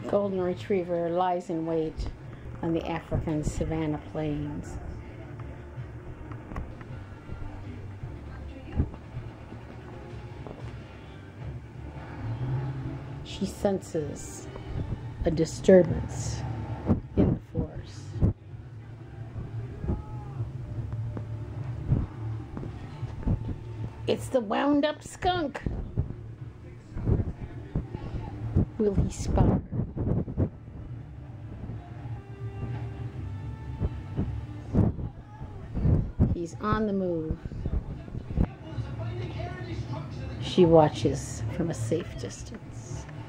Golden retriever lies in wait on the African savanna plains. She senses a disturbance in the forest. It's the wound up skunk. Will he spot her? He's on the move. She watches from a safe distance.